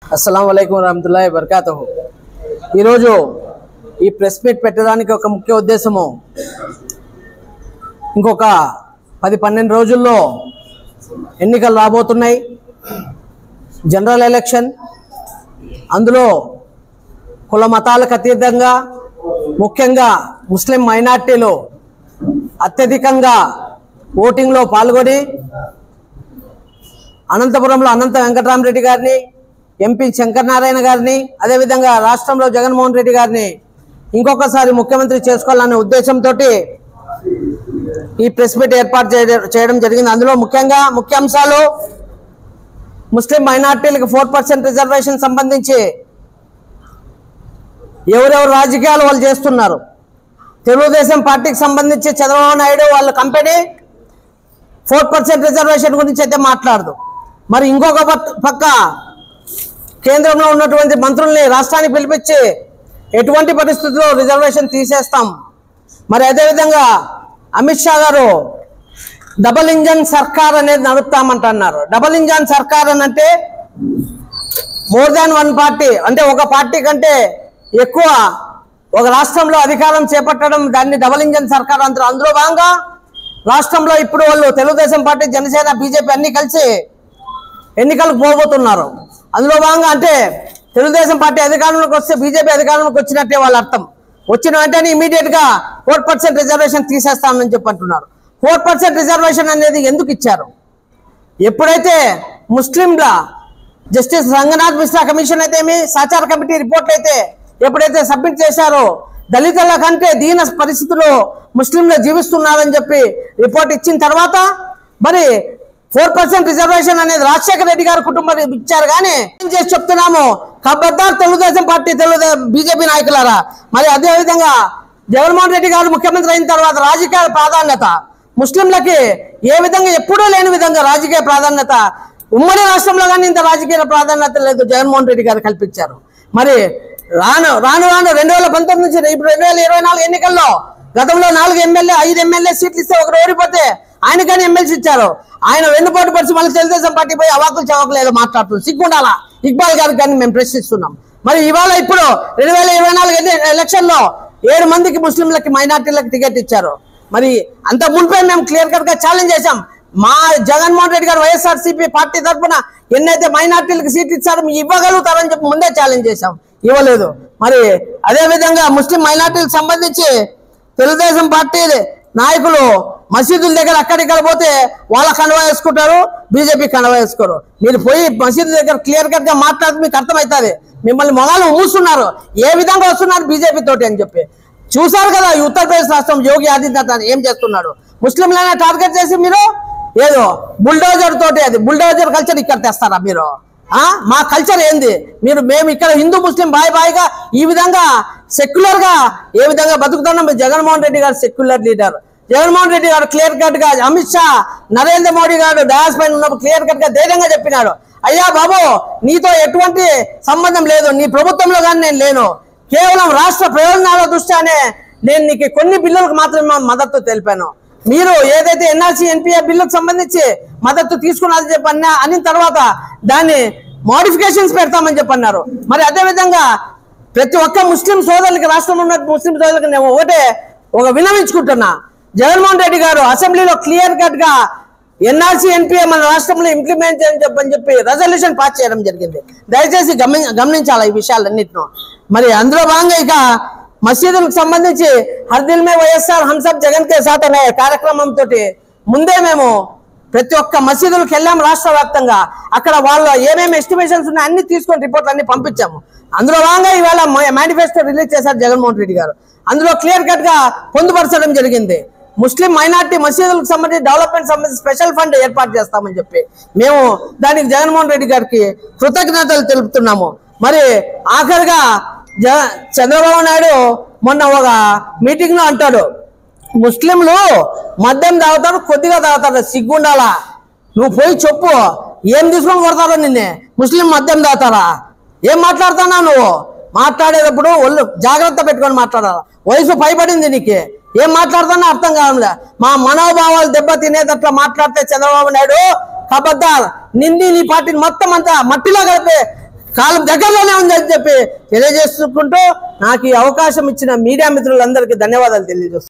అస్సలాము అలైకుం వరహమతుల్లాహి వబరకాతుహు। ఈరోజు ఈ ప్రెస్ మీట్ పెట్టడానికి ఒక ముఖ్య ఉద్దేశము, ఇంకొక 10-12 రోజుల్లో ఎన్నికలు రాబోతున్నాయి, జనరల్ ఎలక్షన్। అందులో కుల మతాలకు అతీతంగా ముఖ్యంగా ముస్లిం మైనార్టీలు అత్యధికంగా ఓటింగ్లో పాల్గొని అనంతపురంలో అనంత వెంకటరామరెడ్డి గారిని, ఎంపీ శంకర్ నారాయణ గారిని, అదేవిధంగా రాష్ట్రంలో జగన్మోహన్ రెడ్డి గారిని ఇంకొకసారి ముఖ్యమంత్రి చేసుకోవాలనే ఉద్దేశంతో ఈ ప్రెస్ మీట్ ఏర్పాటు చేయడం జరిగింది। అందులో ముఖ్యంగా ముఖ్యాంశాలు ముస్లిం మైనార్టీలకు 4% రిజర్వేషన్ సంబంధించి ఎవరెవరు రాజకీయాలు వాళ్ళు చేస్తున్నారు, తెలుగుదేశం పార్టీకి సంబంధించి చంద్రబాబు నాయుడు వాళ్ళ కంపెనీ 4% రిజర్వేషన్ గురించి అయితే మాట్లాడదు, మరి ఇంకొక పక్క కేంద్రంలో ఉన్నటువంటి మంత్రుల్ని రాష్ట్రానికి పిలిపించి ఎటువంటి పరిస్థితుల్లో రిజర్వేషన్ తీసేస్తాం, మరి అదేవిధంగా అమిత్ షా గారు డబుల్ ఇంజన్ సర్కార్ అనేది నడుపుతామంటున్నారు। డబుల్ ఇంజన్ సర్కార్ అని అంటే మోర్ దాన్ వన్ పార్టీ, అంటే ఒక పార్టీ కంటే ఎక్కువ ఒక రాష్ట్రంలో అధికారం చేపట్టడం, దాన్ని డబుల్ ఇంజన్ సర్కార్ అంటారు। అందులో భాగంగా రాష్ట్రంలో ఇప్పుడు వాళ్ళు తెలుగుదేశం పార్టీ, జనసేన, బీజేపీ అన్ని కలిసి ఎన్నికలకు పోబోతున్నారు। అందులో భాగంగా అంటే తెలుగుదేశం పార్టీ అధికారంలోకి వస్తే బీజేపీ అధికారంలోకి వచ్చినట్టే వాళ్ళ అర్థం। వచ్చిన వెంటనే ఇమీడియట్ గా 4% రిజర్వేషన్ తీసేస్తామని చెప్పి అంటున్నారు। 4% రిజర్వేషన్ అనేది ఎందుకు ఇచ్చారు? ఎప్పుడైతే ముస్లింల జస్టిస్ రంగనాథ్ మిశ్రా కమిషన్ అయితే ఏమి, సహచార కమిటీ రిపోర్ట్ అయితే ఎప్పుడైతే సబ్మిట్ చేశారో దళితుల కంటే దీన పరిస్థితుల్లో ముస్లింలు జీవిస్తున్నారని చెప్పి రిపోర్ట్ ఇచ్చిన తర్వాత మరి 4% రిజర్వేషన్ అనేది రాజశేఖర రెడ్డి గారి కుటుంబం ఇచ్చారు। కానీ ఏం చేసి చెప్తున్నాము, ఖబర్దార్ తెలుగుదేశం పార్టీ, బీజేపీ నాయకులారా। మరి అదేవిధంగా జగన్మోహన్ రెడ్డి గారు ముఖ్యమంత్రి అయిన తర్వాత రాజకీయ ప్రాధాన్యత ముస్లింలకి ఏ విధంగా ఎప్పుడూ లేని విధంగా రాజకీయ ప్రాధాన్యత, ఉమ్మడి రాష్ట్రంలో కానీ ఇంత రాజకీయ ప్రాధాన్యత లేదు, జగన్మోహన్ రెడ్డి గారు కల్పించారు। మరి రాను 2019 నుంచి ఇప్పుడు 2024 ఎన్నికల్లో గతంలో 5 ఎమ్మెల్యే సీట్లు ఇస్తే ఒకరు ఓడిపోతే ఆయన కానీ ఎమ్మెల్సీ ఇచ్చారు। ఆయన వెన్నుపోటు పరిచి మళ్ళీ తెలుగుదేశం పార్టీ పోయి అవాకులు చవాకులు ఏదో మాట్లాడుతుంది, సిగ్గుండాలా ఇక్బాల్ గారికి కానీ మేము ప్రశ్నిస్తున్నాం। మరి ఇవాళ ఇప్పుడు 2024 ఎలక్షన్లో 7 మందికి ముస్లింలకి, మైనార్టీలకు టికెట్ ఇచ్చారు। మరి అంత మునిపై మేము క్లియర్ కట్ గా ఛాలెంజ్ చేశాం, మా జగన్మోహన్ రెడ్డి గారు వైఎస్ఆర్సీపీ పార్టీ తరఫున ఎన్నైతే మైనార్టీలకు సీట్ ఇచ్చారో మీ ఇవ్వగలుగుతారని చెప్పి ముందే ఛాలెంజ్ చేశాం, ఇవ్వలేదు। మరి అదేవిధంగా ముస్లిం మైనార్టీలకు సంబంధించి తెలుగుదేశం పార్టీ నాయకులు మసీదుల దగ్గర అక్కడిక్కడ పోతే వాళ్ళ కండువా వేసుకుంటారు, బీజేపీ కండువా వేసుకోరు। మీరు పోయి మసీదు దగ్గర క్లియర్ కట్ గా మాట్లాడితే మీకు అర్థమవుతుంది, మిమ్మల్ని మొగాలు మూస్తున్నారు, ఏ విధంగా వస్తున్నారు బీజేపీ తోటి అని చెప్పి చూసారు కదా। ఈ ఉత్తరప్రదేశ్ రాష్ట్రం యోగి ఆదిత్యనాథ్ ఏం చేస్తున్నాడు, ముస్లింలైనా టార్గెట్ చేసి మీరు ఏదో బుల్డోజర్ తోటి, అది బుల్డోజర్ కల్చర్ ఇక్కడ తెస్తారా మీరు? మా కల్చర్ ఏంది? మేము ఇక్కడ హిందూ ముస్లిం బాయిగా ఈ విధంగా సెక్యులర్ గా ఏ విధంగా బతుకుతున్నాం? జగన్మోహన్ రెడ్డి గారు సెక్యులర్ లీడర్, జగన్మోహన్ రెడ్డి గారు క్లియర్ కట్ గా, అమిత్ షా, నరేంద్ర మోడీ గారు డయాస్ పైన ఉన్నప్పుడు క్లియర్ కట్ గా ధైర్యంగా చెప్పినాడు, అయ్యా బాబు నీతో ఎటువంటి సంబంధం లేదు, నీ ప్రభుత్వంలో కానీ నేను లేను, కేవలం రాష్ట్ర ప్రయోజనాల దృష్ట్యానే నేను నీకు కొన్ని బిల్లులకు మాత్రమే మద్దతు తెలిపాను, మీరు ఏదైతే ఎన్ఆర్సీ ఎన్పిఏ బిల్లుకు సంబంధించి మద్దతు తీసుకున్నది చెప్పన్నా అన్న తర్వాత దాన్ని మోడిఫికేషన్స్ పెడతామని చెప్పన్నారు। మరి అదేవిధంగా ప్రతి ఒక్క ముస్లిం సోదరులకి, రాష్ట్రంలో ఉన్న ముస్లిం సోదరులకి నేను ఒక వినవించుకుంటున్నా, జగన్మోహన్ రెడ్డి గారు అసెంబ్లీలో క్లియర్ కట్ గా ఎన్ఆర్సీ ఎన్పిఏ మన రాష్ట్రంలో ఇంప్లిమెంట్ చేయని చెప్పి రెజల్యూషన్ పాస్ చేయడం జరిగింది। దయచేసి గమనించాలి ఈ విషయాలన్నింటినో। మరి అందులో భాగంగా ఇక మసీదులకు సంబంధించి హర్ దిల్ మే వైఎస్ఆర్ హమ్ సబ్ జగన్ కే సాథ్ అనే కార్యక్రమంతో ముందే మేము ప్రతి ఒక్క మసీదులకు వెళ్ళాము రాష్ట్ర వ్యాప్తంగా, అక్కడ వాళ్ళ ఏమేమి ఎస్టిమేషన్స్ ఉన్నాయి అన్ని తీసుకొని రిపోర్ట్లు అన్ని పంపించాము। అందులో భాగంగా ఇవాళ మేనిఫెస్టో రిలీజ్ చేశారు జగన్మోహన్ రెడ్డి గారు, అందులో క్లియర్ కట్ గా పొందుపరచడం జరిగింది, ముస్లిం మైనార్టీ మసీదులకు సంబంధించి డెవలప్మెంట్ సంబంధించి స్పెషల్ ఫండ్ ఏర్పాటు చేస్తామని చెప్పి మేము దానికి జగన్మోహన్ రెడ్డి గారికి కృతజ్ఞతలు తెలుపుతున్నాము। మరి ఆఖరిగా చంద్రబాబు నాయుడు మొన్న ఒక మీటింగ్ లో అంటాడు, ముస్లింలు మద్యం తాగుతారు, కొద్దిగా తాగుతారు, సిగ్గుండాలా, నువ్వు పోయి చెప్పు ఏం తీసుకొని కొడతారో నిన్నే, ముస్లిం మద్యం తాగుతారా? ఏం మాట్లాడుతున్నా నువ్వు? మాట్లాడేటప్పుడు ఒళ్ళు జాగ్రత్త పెట్టుకొని మాట్లాడాలి, వయసు పైబడింది నీకు, ఏం మాట్లాడుతున్నా అర్థం కావట్లే, మా మనోభావాలు దెబ్బ తినేటట్లా మాట్లాడితే చంద్రబాబు నాయుడు ఖబర్దార్ నిన్ను నీ పార్టీని మొత్తం అంతా మట్టిలో కాలం దగ్గరలోనే ఉందని చెప్పి తెలియజేసుకుంటూ నాకు ఈ అవకాశం ఇచ్చిన మీడియా మిత్రులందరికీ ధన్యవాదాలు తెలియజేస్తున్నాను.